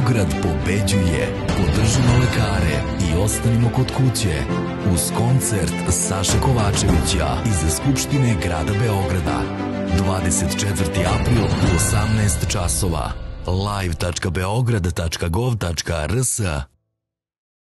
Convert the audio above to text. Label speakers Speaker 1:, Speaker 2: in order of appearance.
Speaker 1: Beograd pobeđuje. Podržimo lekare i ostanimo kod kuće. Uz koncert Saše Kovačevića iz Skupštine grada Beograda. 24. april u 18 časova. live.beograd.gov.rs